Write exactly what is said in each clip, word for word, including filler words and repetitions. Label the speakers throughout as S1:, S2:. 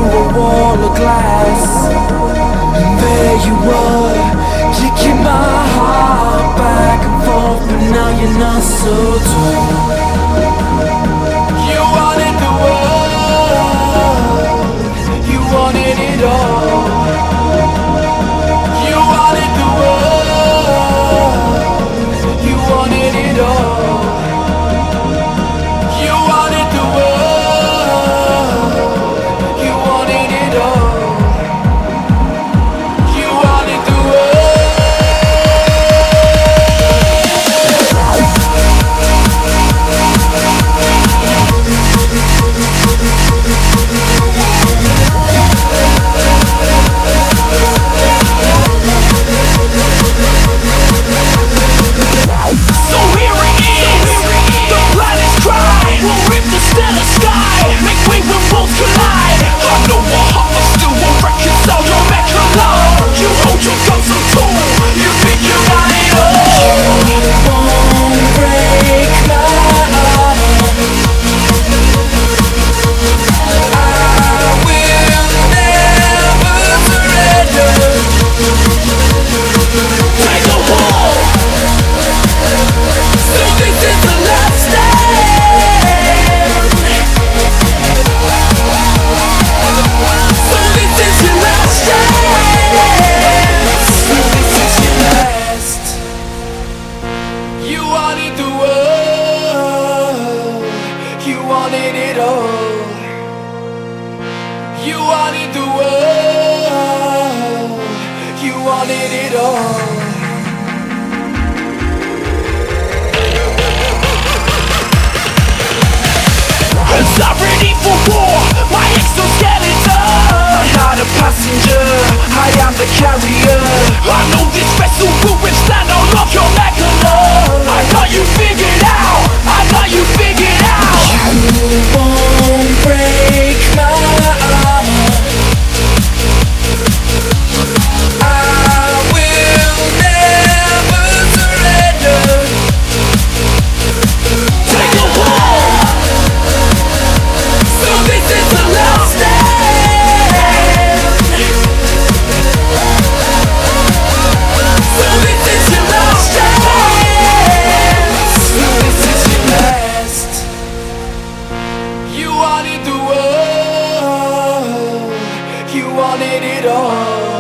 S1: through a wall of glass, and there you were, kicking my heart back and forth, but now you're not so tall. You wanted the world, you wanted it all. You wanted the world, you wanted it all. You wanted the world, you wanted it all. You wanted the So here it is, the planets cry. We'll rip the stellar sky, make way when worlds collide. I know my heart but still won't reconcile your mechanism. You hold your guns so tall, you think you got it all. You won't break my heart. I will never surrender. Take a wall. So this is the last stand. So this is your last chance. So this is your last. You wanted the world, you wanted it all. You wanted the world, you wanted it all. I'm ready for war, my exoskeleton. I'm not a passenger, I am the carrier. I know this vessel will withstand all of your megalon. I got you figured out, I got you figured out. You won't break my armor. I will never surrender. Take a walk. So this is the last stand. So this is your last chance. So this is your last. You wanted the world, you wanted it all.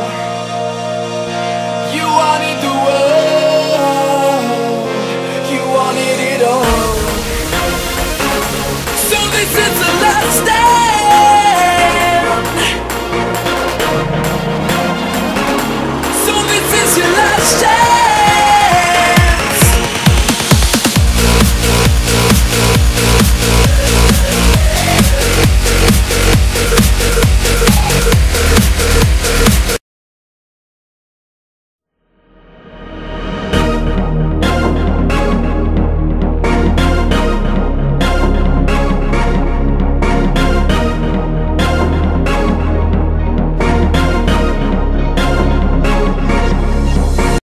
S1: You wanted the world, you wanted it all. So this is the last stand.